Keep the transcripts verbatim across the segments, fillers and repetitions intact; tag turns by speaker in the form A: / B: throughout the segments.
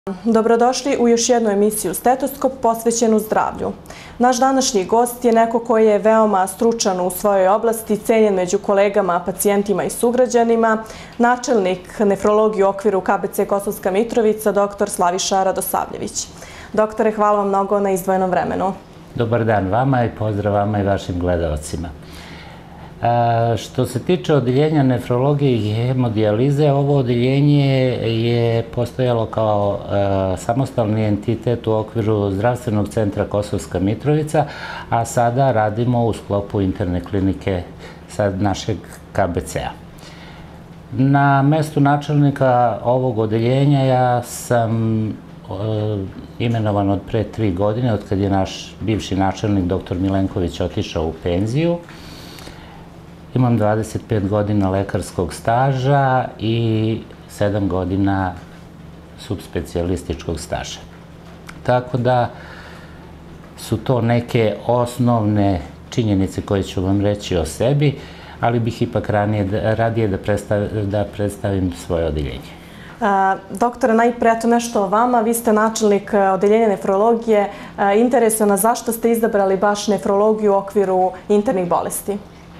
A: Dobrodošli u još jednu emisiju Stetoskop posvećenu zdravlju. Naš današnji gost je neko koji je veoma stručan u svojoj oblasti, cenjen među kolegama, pacijentima i sugrađanima, načelnik nefrologije u okviru K B C Kosovska Mitrovica, doktor Slaviša Radosavljević. Doktore, hvala vam mnogo na izdvojenom vremenu.
B: Dobar dan vama i pozdrav vama i vašim gledalcima. Što se tiče odeljenja nefrologije i hemodijalize, ovo odeljenje je postojalo kao samostalni entitet u okviru Zdravstvenog centra Kosovska Mitrovica, a sada radimo u sklopu interne klinike našeg K B C-a. Na mestu načelnika ovog odeljenja ja sam imenovan od pre tri godine, od kad je naš bivši načelnik doktor Milenković otišao u penziju. Imam dvadeset pet godina lekarskog staža i sedam godina subspecijalističkog staža. Tako da su to neke osnovne činjenice koje ću vam reći o sebi, ali bih ipak radije da predstavim svoje odeljenje.
A: Doktore, najpre eto nešto o vama. Vi ste načelnik odeljenja nefrologije. Interesuje nas zašto ste izabrali baš nefrologiju u okviru internih bolesti?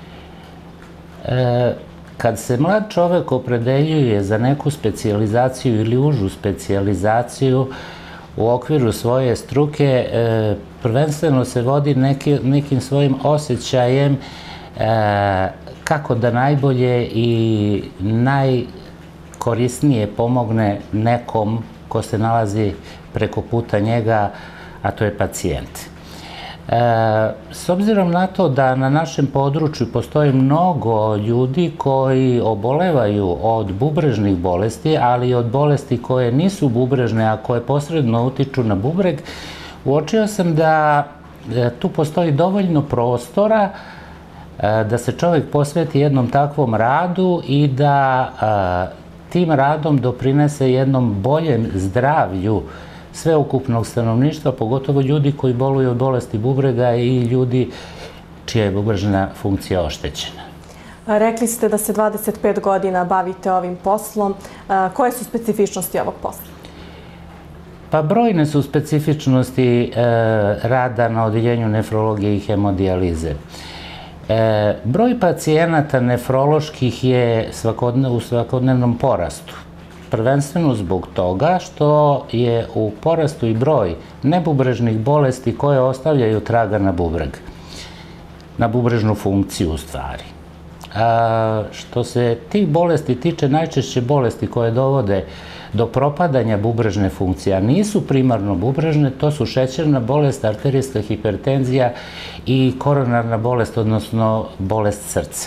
B: Kad se mlad čovek opredeljuje za neku specijalizaciju ili užu specijalizaciju u okviru svoje struke, prvenstveno se vodi nekim svojim osjećajem kako da najbolje i najkorisnije pomogne nekom ko se nalazi preko puta njega, a to je pacijent. S obzirom na to da na našem području postoji mnogo ljudi koji obolevaju od bubrežnih bolesti, ali i od bolesti koje nisu bubrežne, a koje posredno utiču na bubreg, uočio sam da tu postoji dovoljno prostora da se čovjek posveti jednom takvom radu i da tim radom doprinese jednom boljem zdravlju sveukupnog stanovništva, pogotovo ljudi koji boluju od bolesti bubrega i ljudi čija je bubrežna funkcija oštećena.
A: Rekli ste da se dvadeset pet godina bavite ovim poslom. Koje su specifičnosti ovog posla?
B: Pa brojne su specifičnosti rada na odeljenju nefrologije i hemodijalize. Broj pacijenata nefroloških je u svakodnevnom porastu. Prvenstveno zbog toga što je u porastu i broj nebubrežnih bolesti koje ostavljaju traga na bubreg, na bubrežnu funkciju u stvari. Što se tih bolesti tiče, najčešće bolesti koje dovode do propadanja bubrežne funkcije, a nisu primarno bubrežne, to su šećerna bolest, arterijska hipertenzija i koronarna bolest, odnosno bolest srca.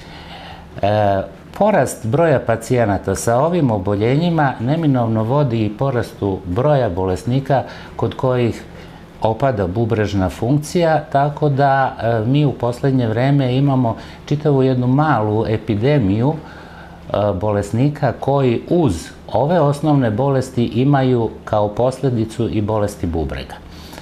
B: Porast broja pacijenata sa ovim oboljenjima neminovno vodi i porastu broja bolesnika kod kojih opada bubrežna funkcija, tako da mi u poslednje vreme imamo čitavu jednu malu epidemiju bolesnika koji uz ove osnovne bolesti imaju kao posledicu i bolesti bubrega.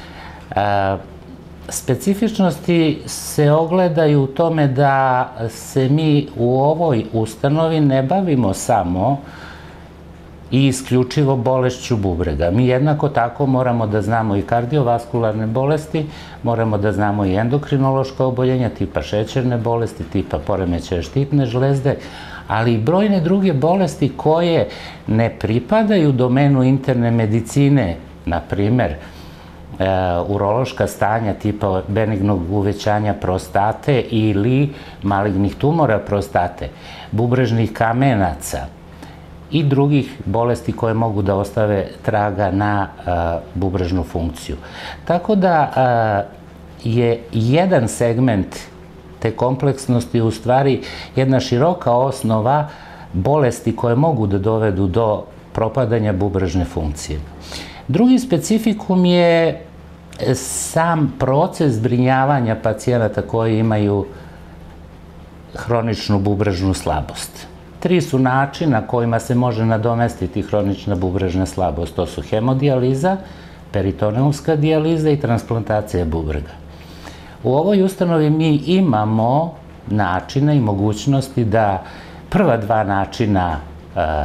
B: Specifičnosti se ogledaju u tome da se mi u ovoj ustanovi ne bavimo samo i isključivo bolešću bubrega. Mi jednako tako moramo da znamo i kardiovaskularne bolesti, moramo da znamo i endokrinološka oboljenja tipa šećerne bolesti, tipa poremećaja štitne žlezde, ali i brojne druge bolesti koje ne pripadaju domenu interne medicine, na primer, urološka stanja tipa benignog uvećanja prostate ili malignih tumora prostate, bubrežnih kamenaca i drugih bolesti koje mogu da ostave traga na bubrežnu funkciju. Tako da je jedan segment te kompleksnosti u stvari jedna široka osnova bolesti koje mogu da dovedu do propadanja bubrežne funkcije. Drugi specifikum je sam proces zbrinjavanja pacijenata koji imaju hroničnu bubrežnu slabost. Tri su načina kojima se može nadomestiti hronična bubrežna slabost. To su hemodijaliza, peritoneumska dijaliza i transplantacija bubrega. U ovoj ustanovi mi imamo načine i mogućnosti da prva dva načina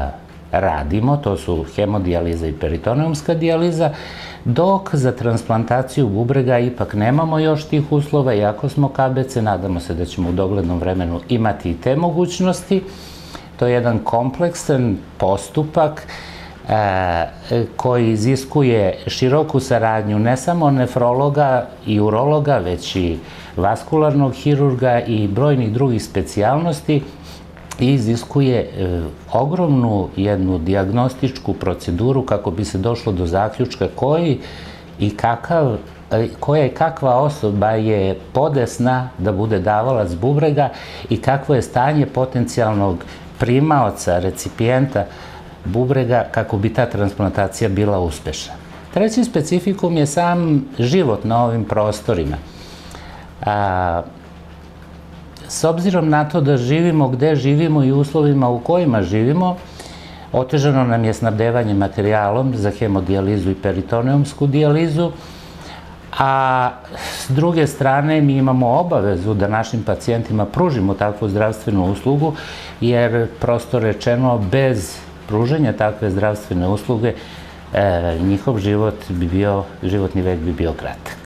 B: radimo, to su hemodijaliza i peritoneumska dijaliza, dok za transplantaciju bubrega ipak nemamo još tih uslova, iako smo K B C, nadamo se da ćemo u doglednom vremenu imati i te mogućnosti. To je jedan kompleksan postupak koji iziskuje široku saradnju ne samo nefrologa i urologa, već i vaskularnog hirurga i brojnih drugih specijalnosti i iziskuje ogromnu jednu dijagnostičku proceduru kako bi se došlo do zaključka koji i kakav, koja i kakva osoba je podesna da bude davalac bubrega i kakvo je stanje potencijalnog primaoca, recipijenta bubrega kako bi ta transplantacija bila uspešna. Treći specifikum je sam život na ovim prostorima. S obzirom na to da živimo gde živimo i uslovima u kojima živimo, otežano nam je snabdevanje materijalom za hemodijalizu i peritoneumsku dijalizu, a s druge strane mi imamo obavezu da našim pacijentima pružimo takvu zdravstvenu uslugu, jer prosto rečeno bez pruženja takve zdravstvene usluge njihov život bi bio, životni vek bi bio kratak.